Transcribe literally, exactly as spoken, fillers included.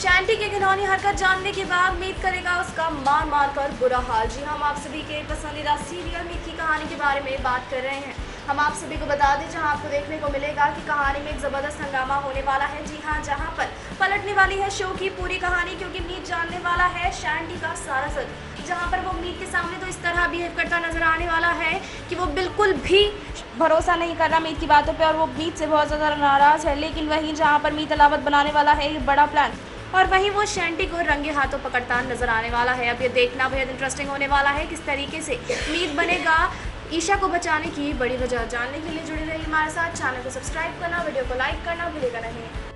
Shanty की घिनौनी हरकत जानने के बाद मीत करेगा उसका मार मार कर बुरा हाल। जी हम आप सभी के पसंदीदा सीरियल मीत की कहानी के बारे में बात कर रहे हैं। हम आप सभी को बता दें जहां आपको देखने को मिलेगा कि कहानी में एक ज़बरदस्त हंगामा होने वाला है। जी हां, जहां पर पलटने वाली है शो की पूरी कहानी, क्योंकि मीत जानने वाला है शैंटी का सारा सच। जहां पर वो मीत के सामने तो इस तरह बिहेव करता नजर आने वाला है कि वो बिल्कुल भी भरोसा नहीं कर रहा मीत की बातों पे और वो मीत से बहुत ज़्यादा नाराज़ है। लेकिन वहीं जहाँ पर मीत अलावत बनाने वाला है एक बड़ा प्लान, और वहीं वो शैंटी को रंगे हाथों पकड़ता नजर आने वाला है। अब ये देखना बेहद इंटरेस्टिंग होने वाला है किस तरीके से मीत बनेगा ईशा को बचाने की बड़ी वजह। जानने के लिए जुड़े रहिए हमारे साथ। चैनल को सब्सक्राइब करना, वीडियो को लाइक करना भूलेगा नहीं।